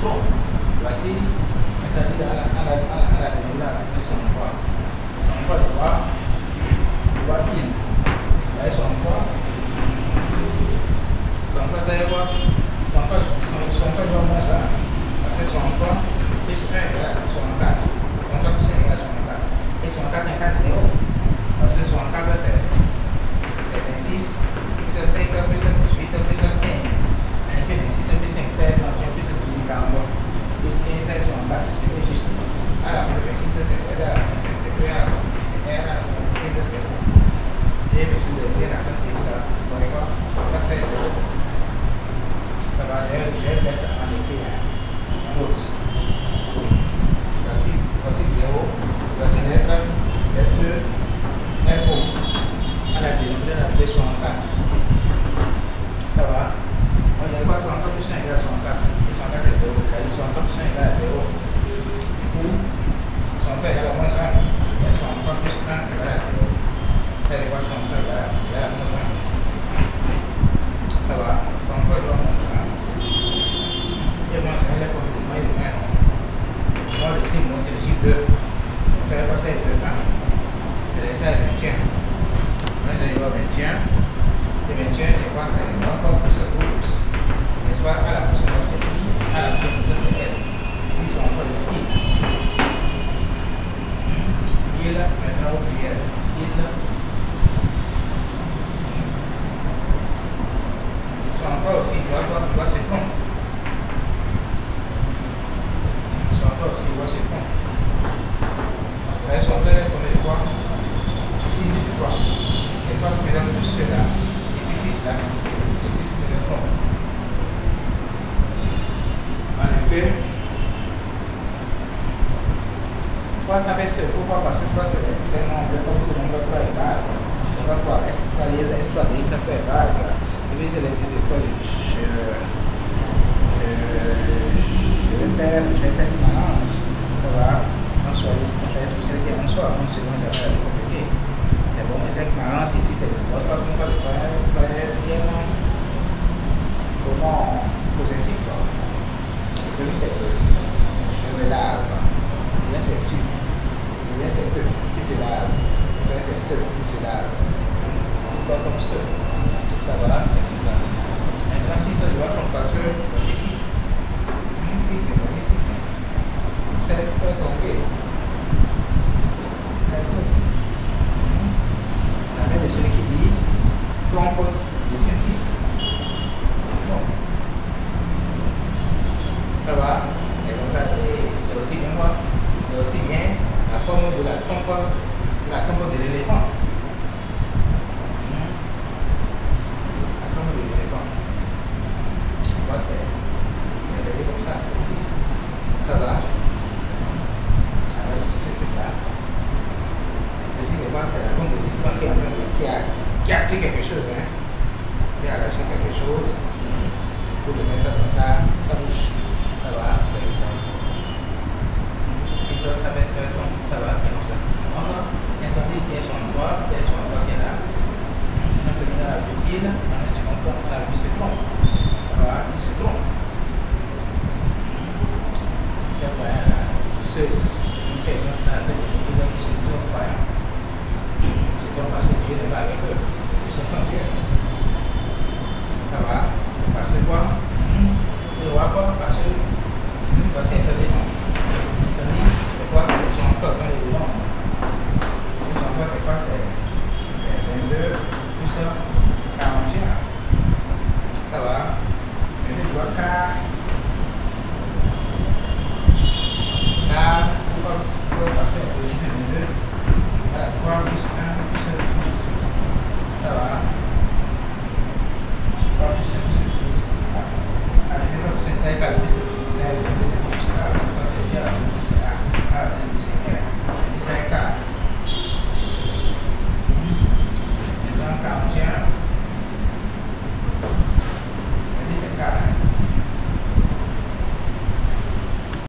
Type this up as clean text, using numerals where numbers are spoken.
tronc. Voici, ça dit à la dénomination de son emploi. Son emploi de droit pile. Là, son emploi. Son emploi, ça y est quoi? Son emploi doit moins ça. Parce que son emploi plus 1 égale son 4. Son emploi plus 1 égale son 4. Et son 4 égale 0. Parce que son 4 c'est 26. Plus 5 plus 8 plus 15. Un peu 26 plus 5, 7, 21 plus 10, 40. Plus 15, c'est son 4. C'est juste. Alors, le 26 c'est R. C'est R. Et monsieur le bien à cette là, vous voyez quoi? Son 4 c'est 0. Ça va, je vais mettre en écrit un autre. Voici 0. Voici lettre Z2 FO. À la dénomination de la 64. Ça va? On y a quoi 64 plus 1 égale 64. Et 64 est 0. C'est-à-dire 64 plus 1 égale 0. Du coup, 64 égale à moins 1. Et 64 plus 1 égale à 0. C'est l'équation 63 égale à moins 1. Ça va? 63 égale à moins 1. Et moi, je vais comme moins de 1. Moi, le signe, c'est le chiffre 2. Donc, ça va passer avec 2 1. C'est ça, le maintien. Moi, je vais voir maintien. Le maintien, c'est quoi? C'est 9 plus 12. N'est-ce pas? À la position, c'est I. À la position, c'est L. Ils sont en train de I. Il, maintenant, au pluriel. Il. Son emploi aussi, il doit se tromper. Son emploi aussi, il doit se tromper. Là, son emploi, il faut quoi? 6 et 3. Et 3 mesdames de ceux-là. Et puis 6 là, c'est 6 de trompe. En effet, pourquoi ça fait ce? Pourquoi? Parce que 3 c'est un nombre, comme tout le nombre 3 est égal. Le 3 exploité, il est égal. Et puis c'est l'étude de 3, je vais faire cette balance. Ça va? François, peut-être que c'est le François, on se demande à la compléter. Mais bon, mais cette balance ici, c'est votre combat de faire bien comment possessif. Le premier, c'est je me lave. Le bien, c'est tu. Le bien, c'est deux. Tu te laves. Le bien, c'est seul. Tu te laves. C'est quoi comme seul? Ça va, c'est comme ça. Maintenant, si ça doit comme parce que c'est 6. 6, c'est quoi? 6. C'est compris. La main de celui qui dit trompe dessin 6. Non. Ça va? Et comme ça, c'est aussi bien quoi? C'est aussi bien la forme de la trompe de l'éléphant. La trompe de l'éléphant. Moi, c'est veillé comme ça, 6. Ça va? Alors, ce truc-là. Ici, c'est quoi? C'est la trompe de l'éléphant qui a appris quelque chose, hein? Qui a arraché quelque chose pour le mettre dans sa bouche. Ça va? C'est comme ça. Si ça va être ça va, c'est comme ça. Encore, incendie, il y a son endroit qui est là. Maintenant, la pupille, on se comprend, la vue se trompe. Ça va? Il se trompe. C'est vrai, une séquence là, c'est une idée qui se trompe pas. C'est trompe parce que Dieu n'est pas avec eux. Ils se sentent bien. Ça va? Parce que quoi? Le roi, parce que voici un certain